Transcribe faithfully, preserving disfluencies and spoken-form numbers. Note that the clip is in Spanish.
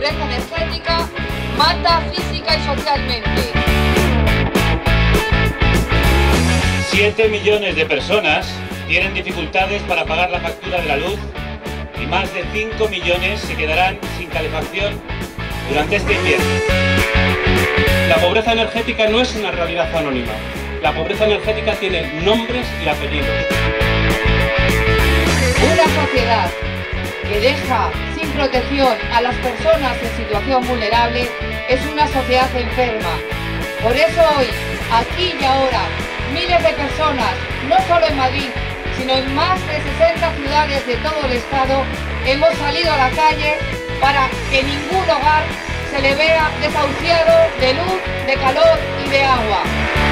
pobreza energética mata física y socialmente. Siete millones de personas tienen dificultades para pagar la factura de la luz y más de cinco millones se quedarán sin calefacción durante este invierno. La pobreza energética no es una realidad anónima. La pobreza energética tiene nombres y apellidos. Una sociedad que deja sin protección a las personas en situación vulnerable es una sociedad enferma. Por eso hoy, aquí y ahora, miles de personas, no solo en Madrid, sino en más de sesenta ciudades de todo el Estado, hemos salido a la calle para que ningún hogar se le vea desahuciado de luz, de calor y de agua.